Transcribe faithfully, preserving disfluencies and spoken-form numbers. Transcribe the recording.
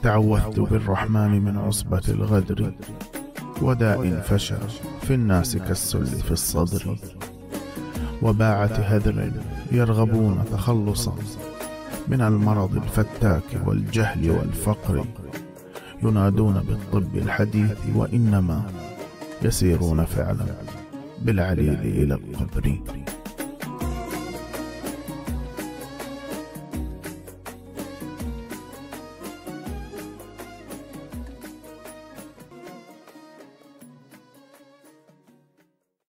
تعوذت بالرحمن من عصبة الغدر، وداء فشى في الناس كالسل في الصدر، وباعة هذر يرغبون تخلصا من المرض الفتاك والجهل والفقر، ينادون بالطب الحديث وإنما يسيرون فعلا بالعليل إلى القبر.